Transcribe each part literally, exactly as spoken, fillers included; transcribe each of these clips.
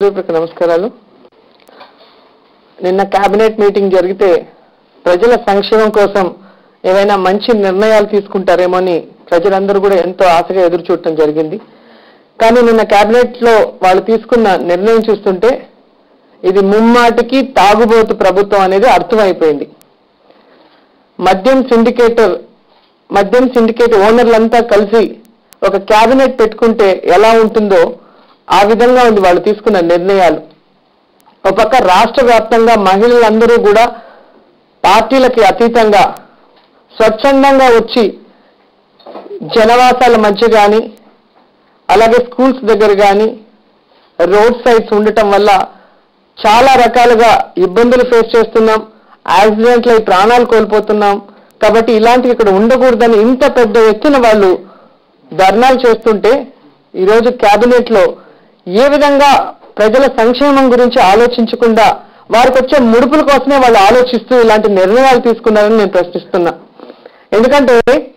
నమస్కారాలు. నిన్న cabinet meeting జరిగితే ప్రజల సంక్షేమం కోసం ఏవైనా మంచి నిర్ణయాలు తీసుకుంటారేమో అని ప్రజలందరూ కూడా ఎంతో ఆశగా ఎదురు చూడటం జరిగింది. కానీ నిన్న కేబినెట్ లో వాళ్ళు తీసుకున్న నిర్ణయం చూస్తుంటే ఇది ముమ్మాటికి తాగుబోతు ప్రభుత్వం అనేది అర్థమైపోయింది. మద్యం సిండికేటర్ మద్యం సిండికేట్ ఓనర్లంతా కలిసి ఒక కేబినెట్ పెట్టుకుంటే ఎలా ఉంటుందో ఆ విధంగా ఉంది వాళ్ళు తీసుకున్న నిర్ణయాలు. ఒక పక్క రాష్ట్ర వ్యాప్తంగా మహిళలందరూ కూడా పార్టీలకి అతీతంగా స్వచ్ఛందంగా వచ్చి జనవాసాల మధ్య కానీ అలాగే స్కూల్స్ దగ్గర కానీ రోడ్ సైడ్స్ ఉండటం వల్ల చాలా రకాలుగా ఇబ్బందులు ఫేస్ చేస్తున్నాం, యాక్సిడెంట్లు అయి ప్రాణాలు కోల్పోతున్నాం. కాబట్టి ఇలాంటివి ఇక్కడ ఉండకూడదని ఇంత పెద్ద ఎత్తున వాళ్ళు ధర్నాలు చేస్తుంటే ఈరోజు కేబినెట్ లో ఏ విధంగా ప్రజల సంక్షేమం గురించి ఆలోచించకుండా వారికి వచ్చే ముడుపుల కోసమే వాళ్ళు ఆలోచిస్తూ ఇలాంటి నిర్ణయాలు తీసుకున్నారని నేను ప్రశ్నిస్తున్నా. ఎందుకంటే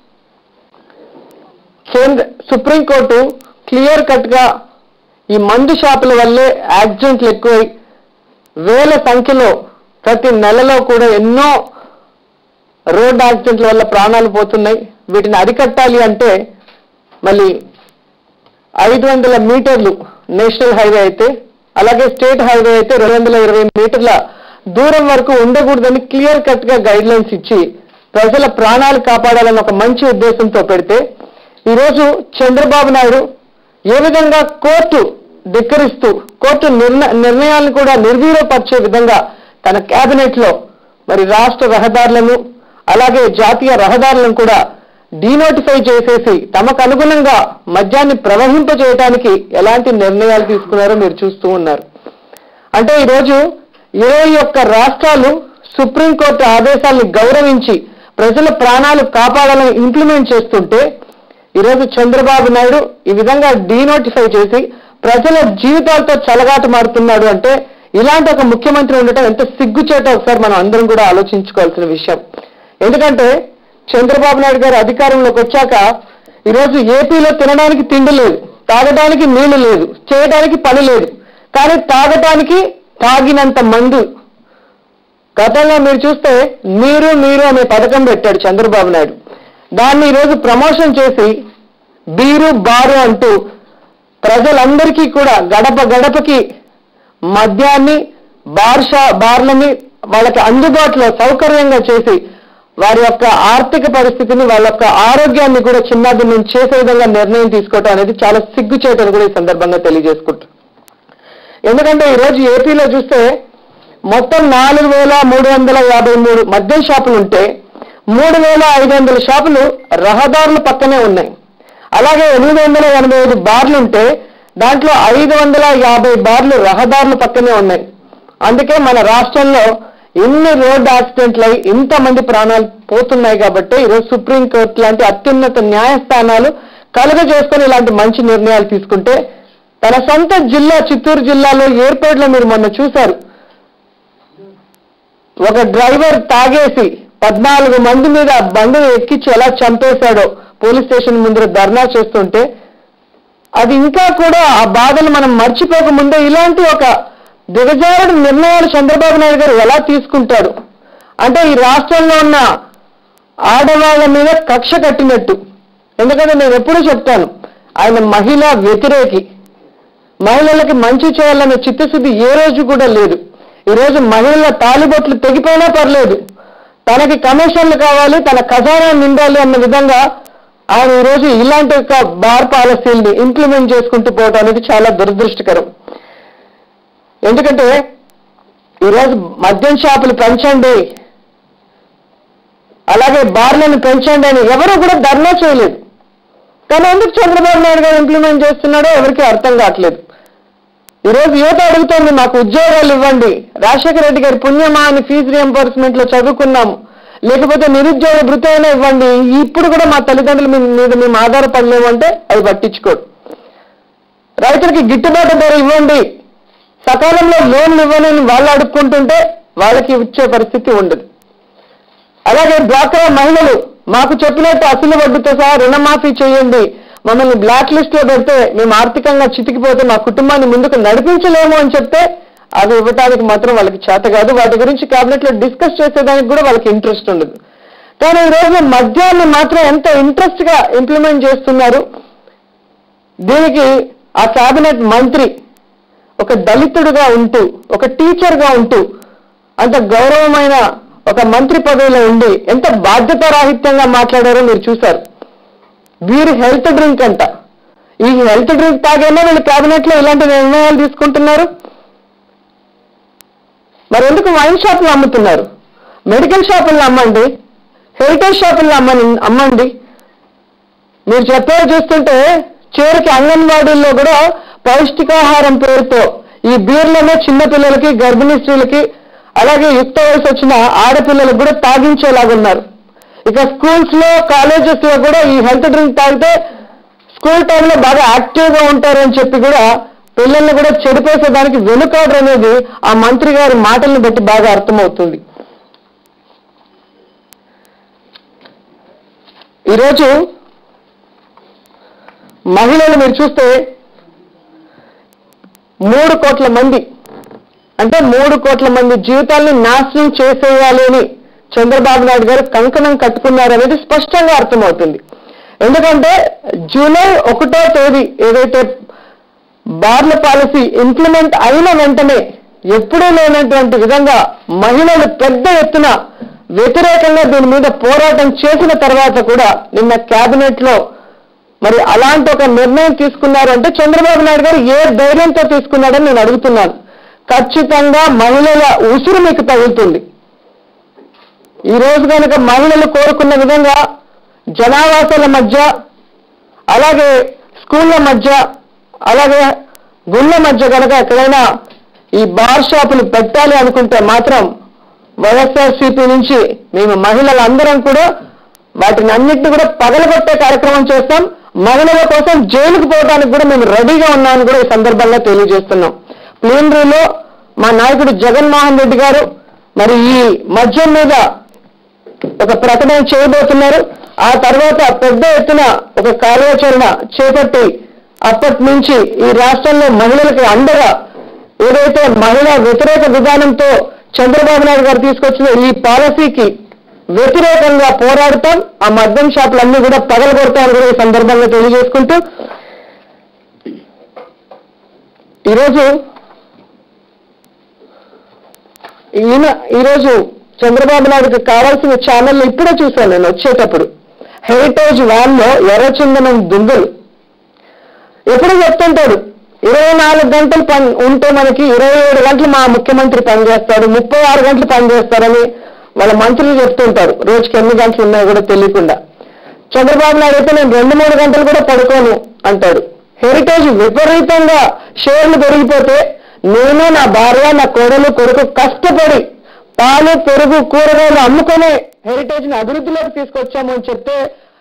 కేంద్ర సుప్రీంకోర్టు క్లియర్ కట్ గా ఈ మందు షాపుల వల్లే యాక్సిడెంట్లు ఎక్కువై వేల సంఖ్యలో ప్రతి నెలలో కూడా ఎన్నో రోడ్ యాక్సిడెంట్ల వల్ల ప్రాణాలు పోతున్నాయి. వీటిని అరికట్టాలి అంటే మళ్ళీ ఐదు వందల మీటర్లు నేషనల్ హైవే అయితే అలాగే స్టేట్ హైవే అయితే రెండు వందల ఇరవై మీటర్ల దూరం వరకు ఉండకూడదని క్లియర్ కట్ గా గైడ్ లైన్స్ ఇచ్చి ప్రజల ప్రాణాలు కాపాడాలని ఒక మంచి ఉద్దేశంతో పెడితే ఈరోజు చంద్రబాబు నాయుడు ఏ విధంగా కోర్టు ధిక్కరిస్తూ కోర్టు నిర్ణ నిర్ణయాలను కూడా నిర్వీర్యపరిచే విధంగా తన కేబినెట్ లో మరి రాష్ట్ర రహదారులను అలాగే జాతీయ రహదారులను కూడా డీనోటిఫై చేసేసి తమకు అనుగుణంగా మద్యాన్ని ప్రవహింపజేయడానికి ఎలాంటి నిర్ణయాలు తీసుకున్నారో మీరు చూస్తూ ఉన్నారు. అంటే ఈరోజు ఇరవై ఒక్క రాష్ట్రాలు సుప్రీంకోర్టు ఆదేశాలను గౌరవించి ప్రజల ప్రాణాలు కాపాడాలని ఇంప్లిమెంట్ చేస్తుంటే ఈరోజు చంద్రబాబు నాయుడు ఈ విధంగా డీనోటిఫై చేసి ప్రజల జీవితాలతో చెలగాట మారుతున్నాడు. అంటే ఇలాంటి ఒక ముఖ్యమంత్రి ఉండటం ఎంత సిగ్గుచేట ఒకసారి మనం అందరం కూడా ఆలోచించుకోవాల్సిన విషయం. ఎందుకంటే చంద్రబాబు నాయుడు గారు అధికారంలోకి వచ్చాక ఈరోజు ఏపీలో తినడానికి తిండి లేదు, తాగడానికి నీళ్లు లేదు, చేయడానికి పని లేదు, కానీ తాగటానికి తాగినంత మందు. గతంలో మీరు చూస్తే మీరు మీరు అనే పథకం పెట్టాడు చంద్రబాబు నాయుడు. దాన్ని ఈరోజు ప్రమోషన్ చేసి బీరు బారు అంటూ ప్రజలందరికీ కూడా గడప గడపకి మద్యాన్ని బార్ షా బార్లని వాళ్ళకి అందుబాటులో సౌకర్యంగా చేసి వారి యొక్క ఆర్థిక పరిస్థితిని వాళ్ళ యొక్క ఆరోగ్యాన్ని కూడా చిన్నాభిన్నం చేసే విధంగా నిర్ణయం తీసుకోవటం అనేది చాలా సిగ్గుచేటని కూడా ఈ సందర్భంగా తెలియజేసుకుంటాం. ఎందుకంటే ఈరోజు ఏపీలో చూస్తే మొత్తం నాలుగు వేల మూడు వందల యాభై మూడు మద్యం షాపులు ఉంటే మూడు వేల ఐదు వందల షాపులు రహదారుల పక్కనే ఉన్నాయి. అలాగే ఎనిమిది వందల ఎనభై ఐదు బార్లు ఉంటే దాంట్లో ఐదు వందల యాభై బార్లు రహదారుల పక్కనే ఉన్నాయి. అందుకే మన రాష్ట్రంలో ఇన్ని రోడ్ యాక్సిడెంట్లు అయి ఇంతమంది ప్రాణాలు పోతున్నాయి. కాబట్టి ఈరోజు సుప్రీంకోర్టు లాంటి అత్యున్నత న్యాయస్థానాలు కలుగజేసుకొని ఇలాంటి మంచి నిర్ణయాలు తీసుకుంటే తన సొంత జిల్లా చిత్తూరు జిల్లాలో ఎయిర్పోర్ట్ లో మీరు మొన్న చూశారు, ఒక డ్రైవర్ తాగేసి పద్నాలుగు మంది మీద బండిని ఎక్కించి ఎలా చంపేశాడో పోలీస్ స్టేషన్ ముందర ధర్నా చేస్తుంటే అది ఇంకా కూడా ఆ బాధలు మనం మర్చిపోకముందే ఇలాంటి ఒక దిగజారుడు నిర్ణయాలు చంద్రబాబు నాయుడు గారు ఎలా తీసుకుంటారు అంటే ఈ రాష్ట్రంలో ఉన్న ఆడవాళ్ళ మీద కక్ష కట్టినట్టు. ఎందుకంటే నేను ఎప్పుడూ చెప్తాను, ఆయన మహిళా వ్యతిరేకి, మహిళలకి మంచి చేయాలనే చిత్తశుద్ధి ఏ రోజు కూడా లేదు. ఈరోజు మహిళల తాలిబొట్లు తెగిపోయినా పర్లేదు, తనకి కమిషన్లు కావాలి, తన ఖజానా నిండాలి అన్న విధంగా ఆయన ఈరోజు ఇలాంటి ఒక బార్ పాలసీల్ని ఇంప్లిమెంట్ చేసుకుంటూ పోవడం అనేది చాలా దురదృష్టకరం. ఎందుకంటే ఈరోజు మద్యం షాపులు పెంచండి అలాగే బార్లను పెంచండి అని ఎవరు కూడా ధర్నా చేయలేదు. కానీ ఎందుకు చంద్రబాబు నాయుడు గారు ఇంప్లిమెంట్ చేస్తున్నాడో ఎవరికి అర్థం కావట్లేదు. ఈరోజు యువత అడుగుతోంది, మాకు ఉద్యోగాలు ఇవ్వండి, రాజశేఖర రెడ్డి గారి పుణ్యమా అని ఫీజు రియంబర్స్మెంట్ లో చదువుకున్నాము, లేకపోతే నిరుద్యోగ భృతి అయినా ఇవ్వండి, ఇప్పుడు కూడా మా తల్లిదండ్రుల మీద మేము ఆధారపడలేము అంటే అది పట్టించుకోడు. రైతులకి గిట్టుబాటు ధర ఇవ్వండి, సకాలంలో లోన్లు ఇవ్వనని వాళ్ళు అడుక్కుంటుంటే వాళ్ళకి ఇచ్చే పరిస్థితి ఉండదు. అలాగే డ్వాక్రా మహిళలు మాకు చెప్పినట్టు అసలు వడ్డీతో సహా రుణమాఫీ చేయండి, మమ్మల్ని బ్లాక్ లిస్ట్ లో పెడితే మేము ఆర్థికంగా చితికిపోతే మా కుటుంబాన్ని ముందుకు నడిపించలేము అని చెప్తే అవి ఇవ్వడానికి మాత్రం వాళ్ళకి చేత కాదు. వాటి గురించి కేబినెట్ లో డిస్కస్ చేసేదానికి కూడా వాళ్ళకి ఇంట్రెస్ట్ ఉండదు. కానీ ఈ రోజు మద్యాన్ని మాత్రం ఎంత ఇంట్రెస్ట్ గా ఇంప్లిమెంట్ చేస్తున్నారు. దీనికి ఆ కేబినెట్ మంత్రి ఒక దళితుడుగా ఉంటూ, ఒక టీచర్ గా ఉంటూ, అంత గౌరవమైన ఒక మంత్రి పదవిలో ఉండి ఎంత బాధ్యతారాహిత్యంగా మాట్లాడారో మీరు చూశారు. వీరు హెల్త్ డ్రింక్ అంట. ఈ హెల్త్ డ్రింక్ తాగేమో వీళ్ళు కేబినెట్ లో ఇలాంటి నిర్ణయాలు తీసుకుంటున్నారు. మరి ఎందుకు వైన్ షాపులు అమ్ముతున్నారు? మెడికల్ షాపుల్లో అమ్మండి, హెరిటేజ్ షాపుల్లో అమ్మని అమ్మండి. మీరు చెప్పేది చూస్తుంటే చివరికి అంగన్వాడీల్లో కూడా పౌష్టికాహారం పేరుతో ఈ బీర్లనే చిన్నపిల్లలకి, గర్భిణీ స్త్రీలకి, అలాగే యుక్త వయసు వచ్చిన ఆడపిల్లలకు కూడా తాగించేలాగున్నారు. ఇక స్కూల్స్ లో, కాలేజెస్ లో కూడా ఈ హెల్త్ డ్రింక్ తాగితే స్కూల్ టైంలో బాగా యాక్టివ్ గా ఉంటారని చెప్పి కూడా పిల్లల్ని కూడా చెడిపేసేదానికి వెనుకాడరు అనేది ఆ మంత్రి గారి మాటలను బట్టి బాగా అర్థమవుతుంది. ఈరోజు మహిళలు మీరు చూస్తే మూడు కోట్ల మంది అంటే మూడు కోట్ల మంది జీవితాల్ని నాశనం చేసేయాలి అని చంద్రబాబు నాయుడు గారు కంకణం కట్టుకున్నారు అనేది స్పష్టంగా అర్థమవుతుంది. ఎందుకంటే జూలై ఒకటో తేదీ ఏదైతే బార్ల పాలసీ ఇంప్లిమెంట్ అయిన వెంటనే ఎప్పుడూ లేనటువంటి విధంగా మహిళలు పెద్ద ఎత్తున వ్యతిరేకంగా దీని మీద పోరాటం చేసిన తర్వాత కూడా నిన్న కేబినెట్ లో మరి అలాంటి ఒక నిర్ణయం తీసుకున్నారు అంటే చంద్రబాబు నాయుడు గారు ఏ ధైర్యంతో తీసుకున్నాడని నేను అడుగుతున్నాను. ఖచ్చితంగా మహిళల ఉసురు మీకు తగులుతుంది. ఈ రోజు కనుక మహిళలు కోరుకున్న విధంగా జనావాసాల మధ్య, అలాగే స్కూళ్ళ మధ్య, అలాగే గుళ్ళ మధ్య కనుక ఎక్కడైనా ఈ బార్ షాపులు పెట్టాలి అనుకుంటే మాత్రం వైఎస్ఆర్సీపీ నుంచి మేము మహిళలందరం కూడా వాటిని అన్నింటినీ కూడా పగలగొట్టే కార్యక్రమం చేస్తాం. మహిళల కోసం జైలుకు పోవడానికి కూడా మేము రెడీగా ఉన్నామని కూడా ఈ సందర్భంగా తెలియజేస్తున్నాం. ప్లీనరీలో మా నాయకుడు జగన్మోహన్ రెడ్డి గారు మరి ఈ మద్యం మీద ఒక ప్రకటన చేయబోతున్నారు. ఆ తర్వాత పెద్ద ఎత్తున ఒక కార్యాచరణ చేపట్టి అప్పటి నుంచి ఈ రాష్ట్రంలో మహిళలకు అండగా ఏదైతే మహిళా వ్యతిరేక విధానంతో చంద్రబాబు నాయుడు గారు తీసుకొచ్చిన ఈ పాలసీకి వ్యతిరేకంగా పోరాడతాం. ఆ మద్యం షాపులన్నీ కూడా పగలగొడతామని కూడా ఈ సందర్భంగా తెలియజేసుకుంటూ ఈరోజు ఈయన ఈరోజు చంద్రబాబు నాయుడుకి కావాల్సిన ఛానల్ ఇప్పుడే చూశాను నేను వచ్చేటప్పుడు. హెరిటేజ్ వ్యాన్ లో ఎర్రచందనం దుంగలు ఎప్పుడు చెప్తుంటాడు, ఇరవై నాలుగు గంటలు పని ఉంటే మనకి ఇరవై ఏడు గంటలు మా ముఖ్యమంత్రి పనిచేస్తాడు, ముప్పై ఆరు గంటలు పనిచేస్తారని వాళ్ళ మంత్రులు చెప్తుంటారు. రోజుకి ఎన్ని గంటలు ఉన్నాయో కూడా తెలియకుండా. చంద్రబాబు నాయుడు అయితే నేను రెండు మూడు గంటలు కూడా పడుకోను అంటాడు. హెరిటేజ్ విపరీతంగా షేర్లు పెరిగిపోతే నేను, నా భార్య, నా కోడలు, కొడుకు కష్టపడి పాలు, పెరుగు, కూరగాయలు అమ్ముకొని హెరిటేజ్ ని అభివృద్ధిలోకి తీసుకొచ్చాము అని చెప్తే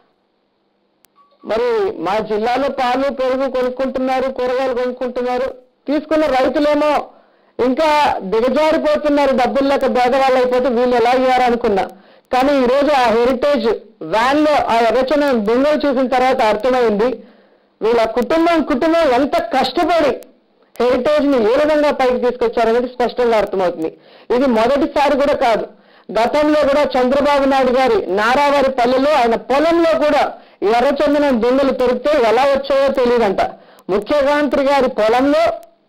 మరి మా జిల్లాలో పాలు, పెరుగు కొనుక్కుంటున్నారు, కూరగాయలు కొనుక్కుంటున్నారు. తీసుకున్న రైతులేమో ఇంకా దిగజారిపోతున్నారు, డబ్బులు లేక పేదవాళ్ళు అయిపోతే వీళ్ళు ఎలా అయ్యారు అనుకున్నా. కానీ ఈరోజు ఆ హెరిటేజ్ వ్యాన్ లో ఆ ఎర్రచన దొంగలు చూసిన తర్వాత అర్థమైంది వీళ్ళ కుటుంబం కుటుంబం ఎంత కష్టపడి హెరిటేజ్ ని ఏ విధంగా పైకి తీసుకొచ్చారనేది స్పష్టంగా అర్థమవుతుంది. ఇది మొదటిసారి కూడా కాదు. గతంలో కూడా చంద్రబాబు నాయుడు గారి నారావారి పల్లెలో ఆయన పొలంలో కూడా ఎర్రచందనం దొంగలు దొరికితే ఎలా వచ్చాయో తెలియదంట. ముఖ్యమంత్రి గారి పొలంలో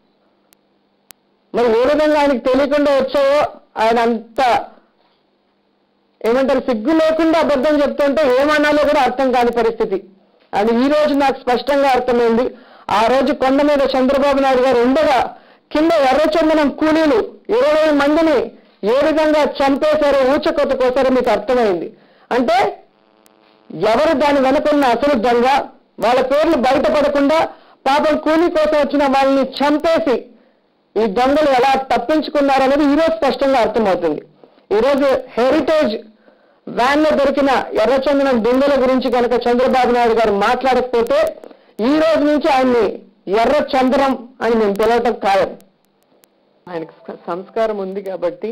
మరి ఏ విధంగా ఆయనకు తెలియకుండా వచ్చాయో ఆయన అంత ఏమంటారు సిగ్గు లేకుండా అబద్ధం చెప్తుంటే ఏమన్నాలో కూడా అర్థం కాని పరిస్థితి. అది ఈ రోజు నాకు స్పష్టంగా అర్థమైంది. ఆ రోజు కొండ మీద చంద్రబాబు నాయుడు గారు ఉండగా కింద ఎర్రచందనం కూలీలు ఇరవై మందిని ఏ విధంగా చంపేశారో ఊచకొత్త కోసారో మీకు అర్థమైంది. అంటే ఎవరు దాని వెనుకున్న అసలు దొంగ, వాళ్ళ పేర్లు బయటపడకుండా పాపం కూలీ కోసం వచ్చిన వాళ్ళని చంపేసి ఈ దొంగలు ఎలా తప్పించుకున్నారనేది ఈరోజు స్పష్టంగా అర్థమవుతుంది. ఈరోజు హెరిటేజ్ వ్యాన్ లో దొరికిన ఎర్రచందనం దొంగల గురించి కనుక చంద్రబాబు నాయుడు గారు మాట్లాడకపోతే ఈ రోజు నుంచి ఆయన్ని ఎర్ర చంద్రం అని మేము పిలవటం ఖాయం. ఆయనకు సంస్కారం ఉంది కాబట్టి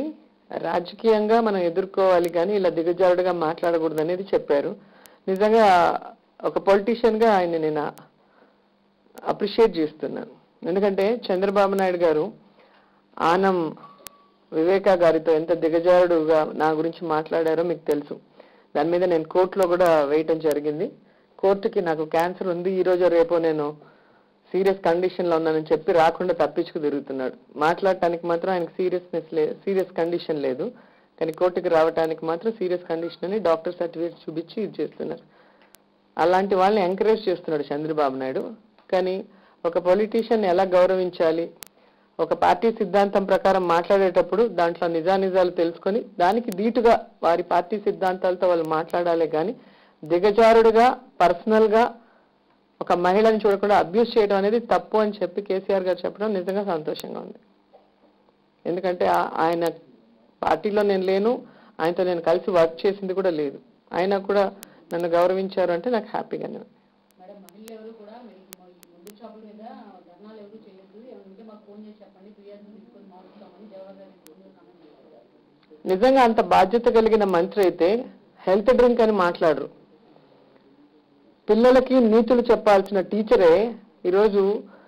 రాజకీయంగా మనం ఎదుర్కోవాలి కానీ ఇలా దిగజారుడుగా మాట్లాడకూడదు అనేది చెప్పారు. నిజంగా ఒక పొలిటీషియన్ గా ఆయన నేను అప్రిషియేట్ చేస్తున్నాను. ఎందుకంటే చంద్రబాబు నాయుడు గారు ఆనం వివేకా గారితో ఎంత దిగజారుడుగా నా గురించి మాట్లాడారో మీకు తెలుసు. దాని మీద నేను కోర్టులో కూడా వేయటం జరిగింది. కోర్టుకి నాకు క్యాన్సర్ ఉంది, ఈ రోజు రేపో నేను సీరియస్ కండిషన్ లో ఉన్నానని చెప్పి రాకుండా తప్పించుకు తిరుగుతున్నాడు. మాట్లాడటానికి మాత్రం ఆయనకు సీరియస్నెస్ లేదు, సీరియస్ కండిషన్ లేదు, కానీ కోర్టుకి రావడానికి మాత్రం సీరియస్ కండిషన్ అని డాక్టర్ సర్టిఫికేట్ చూపించి ఇది చేస్తున్నారు. అలాంటి వాళ్ళని ఎంకరేజ్ చేస్తున్నాడు చంద్రబాబు నాయుడు. కానీ ఒక పొలిటీషియన్ ఎలా గౌరవించాలి, ఒక పార్టీ సిద్ధాంతం ప్రకారం మాట్లాడేటప్పుడు దాంట్లో నిజానిజాలు తెలుసుకొని దానికి ధీటుగా వారి పార్టీ సిద్ధాంతాలతో వాళ్ళు మాట్లాడాలి. కానీ దిగజారుడుగా పర్సనల్ గా ఒక మహిళని చూడకుండా అబ్యూస్ చేయడం అనేది తప్పు అని చెప్పి కేసీఆర్ గారు చెప్పడం నిజంగా సంతోషంగా ఉంది. ఎందుకంటే ఆయన పార్టీలో నేను లేను, ఆయనతో నేను కలిసి వర్క్ చేసింది కూడా లేదు, ఆయన కూడా నన్ను గౌరవించారు అంటే నాకు హ్యాపీగానే ఉంది. నిజంగా అంత బాధ్యత కలిగిన మంత్రి అయితే హెల్త్ డ్రింక్ అని మాట్లాడరు. పిల్లలకి నీతులు చెప్పాల్సిన టీచరే ఈరోజు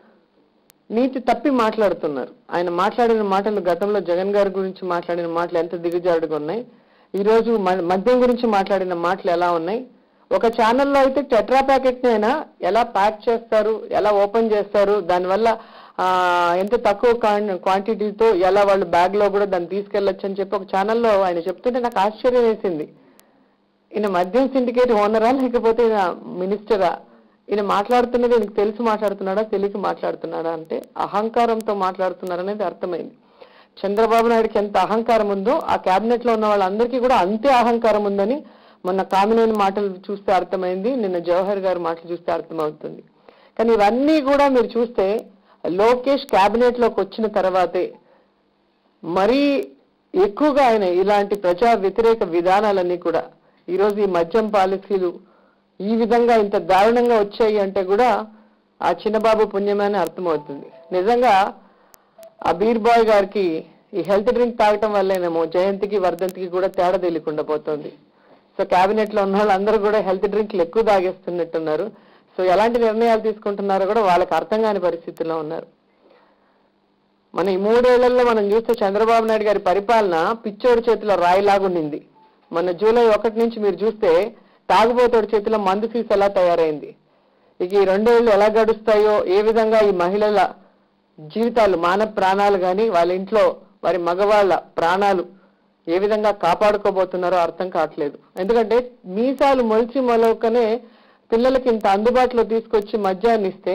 నీతి తప్పి మాట్లాడుతున్నారు. ఆయన మాట్లాడిన మాటలు గతంలో జగన్ గారి గురించి మాట్లాడిన మాటలు ఎంత దిగజారుడుగా ఉన్నాయి, ఈరోజు మద్యం గురించి మాట్లాడిన మాటలు ఎలా ఉన్నాయి. ఒక ఛానల్లో అయితే టెట్రా ప్యాకెట్ ని అయినా ఎలా ప్యాక్ చేస్తారు, ఎలా ఓపెన్ చేస్తారు, దానివల్ల ఆ ఎంత తక్కువ క్వాంటిటీతో ఎలా వాళ్ళు బ్యాగ్ లో కూడా దాన్ని తీసుకెళ్లొచ్చు అని చెప్పి ఒక ఛానల్లో ఆయన చెప్తుంటే నాకు ఆశ్చర్యం వేసింది. ఈయన మద్యం సిండికేట్ ఓనరా లేకపోతే ఈయన మినిస్టరా? ఈయన మాట్లాడుతున్నది ఈయనకు తెలిసి మాట్లాడుతున్నాడా తెలియక మాట్లాడుతున్నాడా అంటే అహంకారంతో మాట్లాడుతున్నారనేది అర్థమైంది. చంద్రబాబు నాయుడుకి ఎంత అహంకారం ఉందో ఆ కేబినెట్ లో ఉన్న వాళ్ళందరికీ కూడా అంతే అహంకారం ఉందని మొన్న కామినేని మాటలు చూస్తే అర్థమైంది, నిన్న జవహర్ గారి మాటలు చూస్తే అర్థమవుతుంది. కానీ ఇవన్నీ కూడా మీరు చూస్తే లోకేష్ కేబినెట్ లోకి వచ్చిన తర్వాతే మరీ ఎక్కువగా ఆయన ఇలాంటి ప్రజా వ్యతిరేక విధానాలన్నీ కూడా ఈరోజు ఈ మద్యం పాలసీలు ఈ విధంగా ఇంత దారుణంగా వచ్చాయి అంటే కూడా ఆ చిన్నబాబు పుణ్యమని అర్థమవుతుంది. నిజంగా ఆ బీర్ బాయ్ గారికి ఈ హెల్త్ డ్రింక్ తాగటం వల్లేనేమో జయంతికి వర్ధంతికి కూడా తేడా తెలియకుండా పోతుంది. సో కేబినెట్ లో ఉన్న వాళ్ళందరూ కూడా హెల్త్ డ్రింక్లు ఎక్కువ తాగేస్తున్నట్టున్నారు. సో ఎలాంటి నిర్ణయాలు తీసుకుంటున్నారో కూడా వాళ్ళకి అర్థం కాని పరిస్థితుల్లో ఉన్నారు. మన ఈ మూడేళ్లలో మనం చూస్తే చంద్రబాబు నాయుడు గారి పరిపాలన పిచ్చోడి చేతిలో రాయిలాగుండింది. మన జూలై ఒకటి నుంచి మీరు చూస్తే తాగుబోతోడి చేతిలో మందు సీస్ ఎలా తయారైంది. ఇక ఈ రెండేళ్లు ఎలా గడుస్తాయో, ఏ విధంగా ఈ మహిళల జీవితాలు మానవ ప్రాణాలు కానీ వాళ్ళ ఇంట్లో వారి మగవాళ్ళ ప్రాణాలు ఏ విధంగా కాపాడుకోబోతున్నారో అర్థం కావట్లేదు. ఎందుకంటే మీసాలు మొలిచి మొలకనే పిల్లలకి ఇంత అందుబాటులో తీసుకొచ్చి మద్యాన్ని ఇస్తే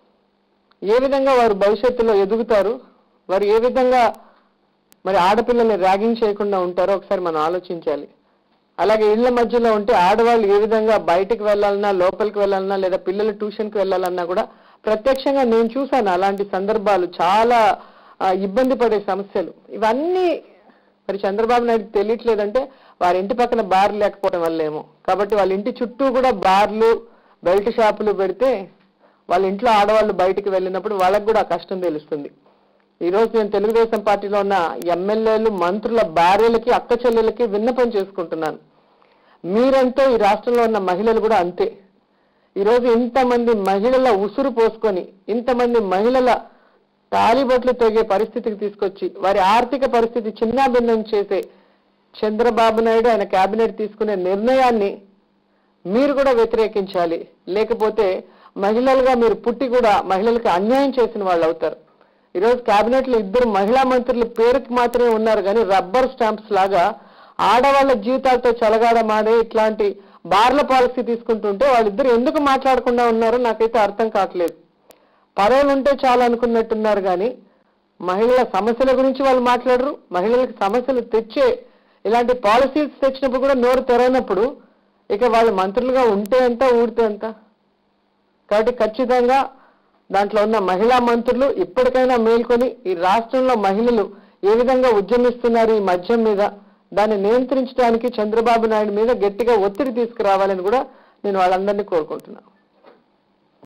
ఏ విధంగా వారు భవిష్యత్తులో ఎదుగుతారు, వారు ఏ విధంగా మరి ఆడపిల్లల్ని ర్యాగింగ్ చేయకుండా ఉంటారో ఒకసారి మనం ఆలోచించాలి. అలాగే ఇళ్ల మధ్యలో ఉంటే ఆడవాళ్ళు ఏ విధంగా బయటకు వెళ్ళాలన్నా, లోపలికి వెళ్ళాలన్నా, లేదా పిల్లలు ట్యూషన్కి వెళ్ళాలన్నా కూడా ప్రత్యక్షంగా నేను చూశాను అలాంటి సందర్భాలు, చాలా ఇబ్బంది పడే సమస్యలు. ఇవన్నీ మరి చంద్రబాబు నాయుడు తెలియట్లేదంటే వారి ఇంటి పక్కన బార్ లేకపోవడం వల్లేమో. కాబట్టి వాళ్ళ ఇంటి చుట్టూ కూడా బార్లు, బెల్ట్ షాపులు పెడితే వాళ్ళ ఇంట్లో ఆడవాళ్ళు బయటికి వెళ్ళినప్పుడు వాళ్ళకు కూడా కష్టం తెలుస్తుంది. ఈరోజు నేను తెలుగుదేశం పార్టీలో ఉన్న ఎమ్మెల్యేలు, మంత్రుల భార్యలకి, అక్క చెల్లెలకి విన్నపం చేసుకుంటున్నాను. మీరంటే ఈ రాష్ట్రంలో ఉన్న మహిళలు కూడా అంతే. ఈరోజు ఇంతమంది మహిళల ఉసురు పోసుకొని, ఇంతమంది మహిళల తాలిబొట్లు తెగే పరిస్థితికి తీసుకొచ్చి వారి ఆర్థిక పరిస్థితి చిన్నాభిన్నం చేసే చంద్రబాబు నాయుడు ఆయన కేబినెట్ తీసుకునే నిర్ణయాన్ని మీరు కూడా వ్యతిరేకించాలి. లేకపోతే మహిళలుగా మీరు పుట్టి కూడా మహిళలకు అన్యాయం చేసిన వాళ్ళు అవుతారు. ఈరోజు కేబినెట్ లో ఇద్దరు మహిళా మంత్రులు పేరుకి మాత్రమే ఉన్నారు, కానీ రబ్బర్ స్టాంప్స్ లాగా ఆడవాళ్ల జీవితాలతో చెలగాడమాడే ఇట్లాంటి బార్ల పాలసీ తీసుకుంటుంటే వాళ్ళిద్దరు ఎందుకు మాట్లాడకుండా ఉన్నారో నాకైతే అర్థం కావట్లేదు. పదవులు ఉంటే చాలు అనుకున్నట్టున్నారు, కానీ మహిళల సమస్యల గురించి వాళ్ళు మాట్లాడరు. మహిళలకు సమస్యలు తెచ్చే ఇలాంటి పాలసీస్ తెచ్చినప్పుడు కూడా నోరు తెరవనప్పుడు ఇక వాళ్ళు మంత్రులుగా ఉంటే ఎంత, ఊడితే ఎంత. కాబట్టి ఖచ్చితంగా దాంట్లో ఉన్న మహిళా మంత్రులు ఇప్పటికైనా మేల్కొని ఈ రాష్ట్రంలో మహిళలు ఏ విధంగా ఉద్యమిస్తున్నారు ఈ మద్యం మీద, దాన్ని నియంత్రించడానికి చంద్రబాబు నాయుడు మీద గట్టిగా ఒత్తిడి తీసుకురావాలని కూడా నేను వాళ్ళందరినీ కోరుకుంటున్నాను.